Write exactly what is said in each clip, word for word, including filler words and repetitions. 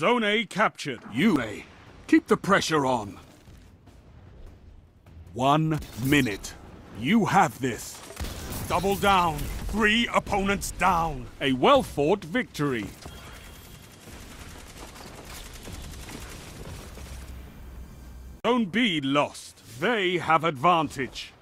Zone A captured. You, A. Keep the pressure on. One minute. You have this. Double down. Three opponents down. A well-fought victory. Zone B lost. They have advantage.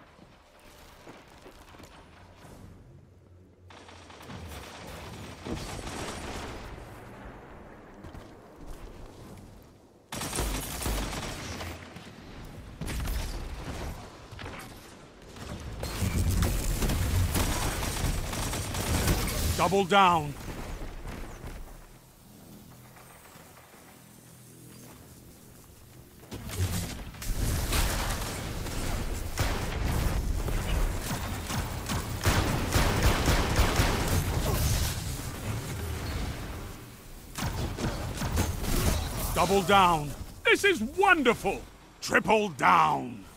Double down. Double down. This is wonderful. Triple down.